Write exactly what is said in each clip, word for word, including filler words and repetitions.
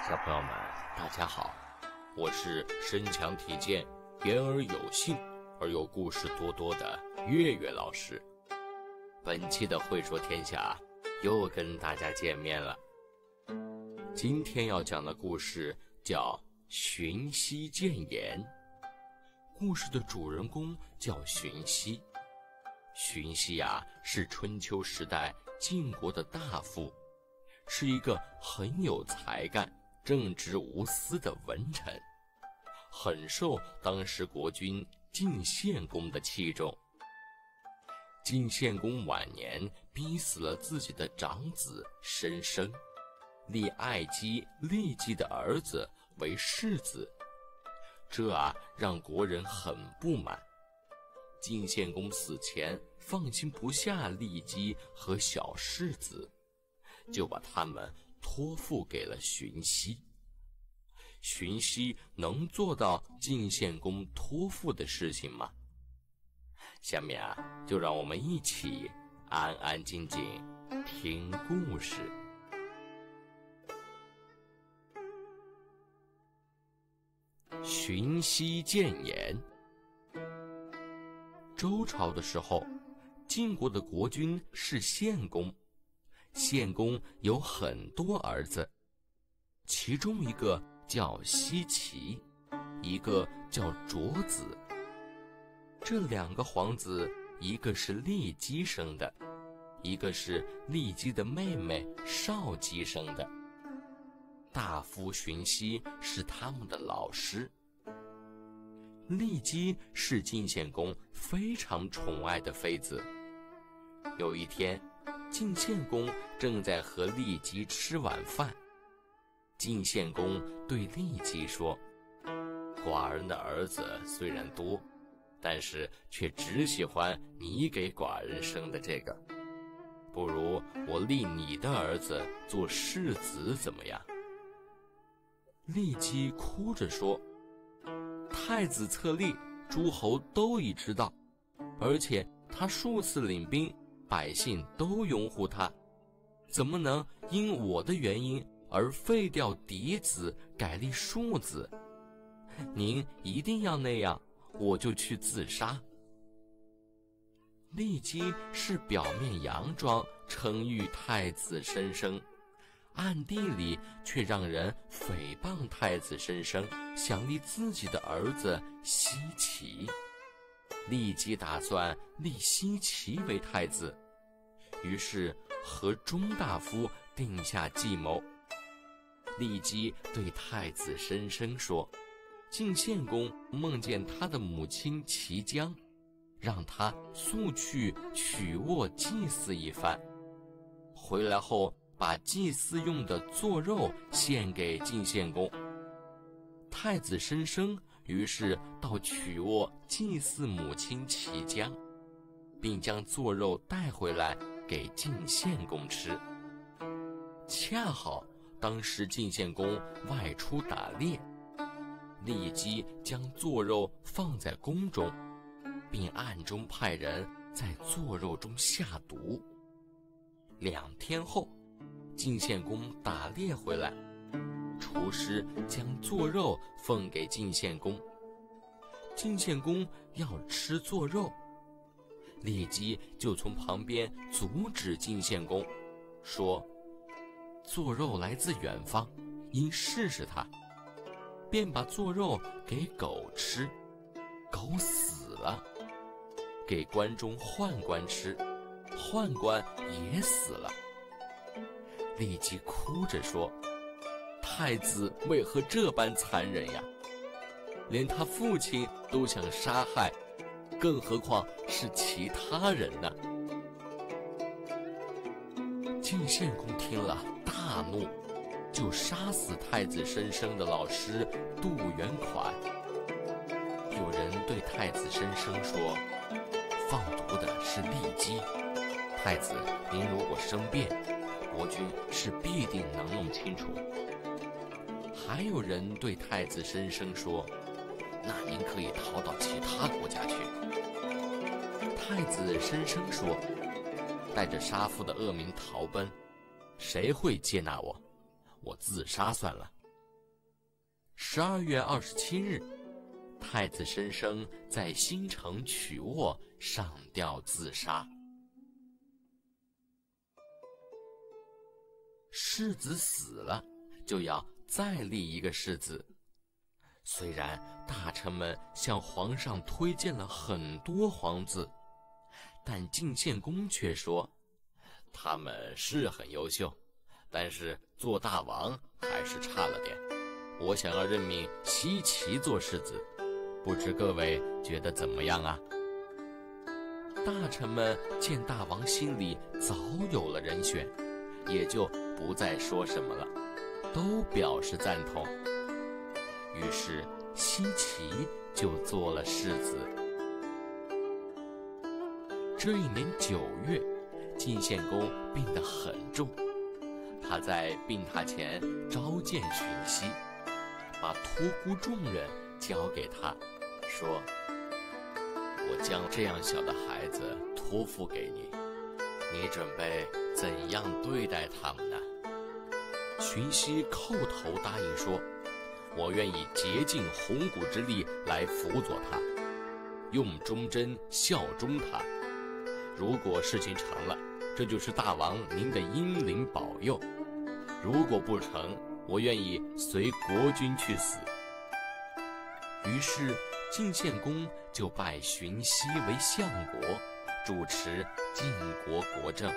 小朋友们，大家好，我是身强体健、言而有信而又故事多多的月月老师。本期的会说天下又跟大家见面了。今天要讲的故事叫荀息谏言。故事的主人公叫荀息。荀息啊，是春秋时代晋国的大夫，是一个很有才干、正直无私的文臣，很受当时国君晋献公的器重。晋献公晚年逼死了自己的长子申生，立爱姬、骊姬的儿子为世子，这啊让国人很不满。晋献公死前放心不下骊姬和小世子，就把他们托付给了荀息。荀息能做到晋献公托付的事情吗？下面啊，就让我们一起安安静静听故事。荀息谏言。周朝的时候，晋国的国君是献公。献公有很多儿子，其中一个叫奚齐，一个叫卓子。这两个皇子，一个是骊姬生的，一个是骊姬的妹妹少姬生的。大夫荀息是他们的老师。骊姬是晋献公非常宠爱的妃子。有一天，晋献公正在和骊姬吃晚饭，晋献公对骊姬说：“寡人的儿子虽然多，但是却只喜欢你给寡人生的这个，不如我立你的儿子做世子怎么样？”骊姬哭着说：“太子册立，诸侯都已知道，而且他数次领兵，百姓都拥护他，怎么能因我的原因而废掉嫡子，改立庶子？您一定要那样，我就去自杀。”骊姬是表面佯装称誉太子申生，暗地里却让人诽谤太子申生，想立自己的儿子奚齐。骊姬打算立奚齐为太子，于是和中大夫定下计谋。骊姬对太子申生说：“晋献公梦见他的母亲齐姜，让他速去曲沃祭祀一番，回来后把祭祀用的做肉献给晋献公。”太子申生于是到曲沃祭祀母亲齐姜，并将做肉带回来给晋献公吃。恰好当时晋献公外出打猎，骊姬将做肉放在宫中，并暗中派人在做肉中下毒。两天后，晋献公打猎回来，厨师将做肉奉给晋献公。晋献公要吃做肉，骊姬就从旁边阻止晋献公，说：“做肉来自远方，应试试它。”便把做肉给狗吃，狗死了；给关中宦官吃，宦官也死了。骊姬哭着说：“太子为何这般残忍呀？连他父亲都想杀害，更何况是其他人呢？”晋献公听了大怒，就杀死太子申生的老师杜元款。有人对太子申生说：“放毒的是骊姬，太子您如果生变，国君是必定能弄清楚。”还有人对太子申生说：“那您可以逃到其他国家去。”太子申生说：“带着杀父的恶名逃奔，谁会接纳我？我自杀算了。” 十二月二十七日，太子申生在新城曲沃上吊自杀。世子死了，就要再立一个世子。虽然大臣们向皇上推荐了很多皇子，但晋献公却说，他们是很优秀，但是做大王还是差了点。我想要任命奚齐做世子，不知各位觉得怎么样啊？大臣们见大王心里早有了人选，也就不再说什么了，都表示赞同。于是奚齐就做了世子。这一年九月，晋献公病得很重，他在病榻前召见荀息，把托孤重任交给他，说：我将这样小的孩子托付给你，你准备怎样对待他们呢？荀息叩头答应说，我愿意竭尽红骨之力来辅佐他，用忠贞效忠他。如果事情成了，这就是大王您的英灵保佑；如果不成，我愿意随国君去死。于是晋献公就拜荀息为相国，主持晋国国政。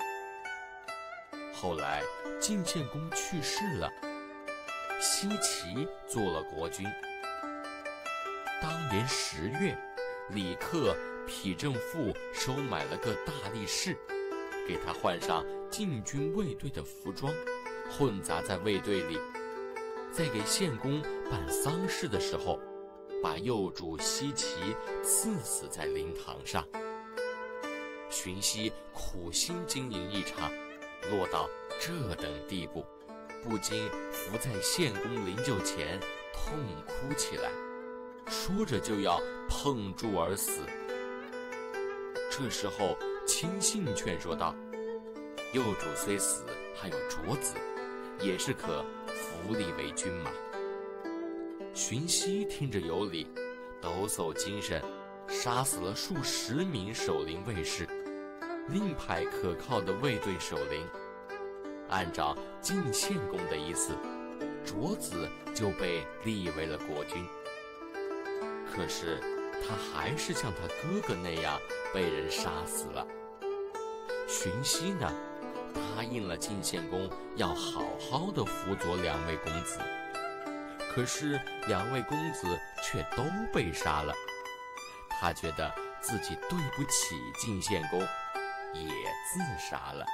后来晋献公去世了，奚齐做了国君。当年十月，李克匹正父收买了个大力士，给他换上禁军卫队的服装，混杂在卫队里。在给献公办丧事的时候，把幼主奚齐刺死在灵堂上。荀息苦心经营一场，落到这等地步，不禁伏在献公灵柩前痛哭起来，说着就要碰柱而死。这时候亲信劝说道，幼主虽死，还有卓子，也是可扶立为君嘛。荀息听着有理，抖擞精神，杀死了数十名守陵卫士，另派可靠的卫队守陵。按照晋献公的意思，卓子就被立为了国君。可是他还是像他哥哥那样被人杀死了。荀息呢，答应了晋献公要好好的辅佐两位公子，可是两位公子却都被杀了。他觉得自己对不起晋献公，也自杀了。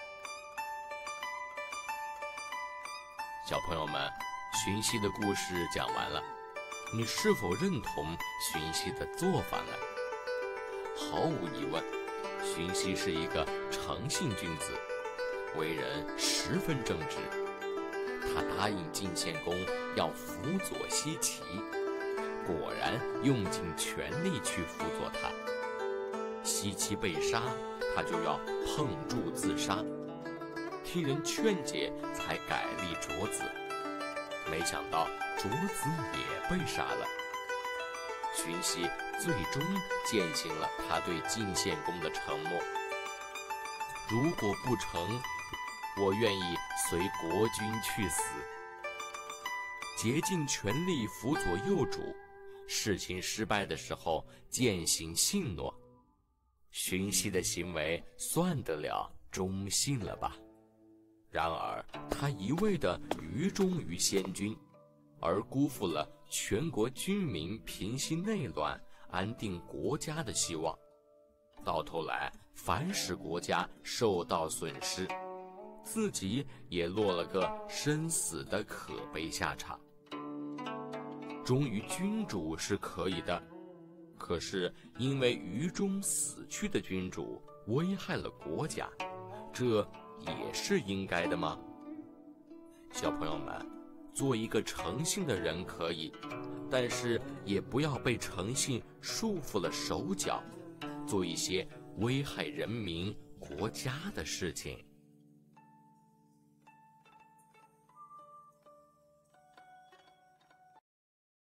小朋友们，荀息的故事讲完了，你是否认同荀息的做法呢？毫无疑问，荀息是一个诚信君子，为人十分正直。他答应晋献公要辅佐奚齐，果然用尽全力去辅佐他。奚齐被杀，他就要碰柱自杀，听人劝解才改立卓子。没想到卓子也被杀了。荀息最终践行了他对晋献公的承诺，如果不成，我愿意随国君去死。竭尽全力辅佐幼主，事情失败的时候践行信诺。荀息的行为算得了忠信了吧？然而他一味地愚忠于先君，而辜负了全国军民平息内乱、安定国家的希望，到头来反使国家受到损失，自己也落了个生死的可悲下场。忠于君主是可以的，可是因为愚忠死去的君主危害了国家，这也是应该的吗？小朋友们，做一个诚信的人可以，但是也不要被诚信束缚了手脚，做一些危害人民国家的事情。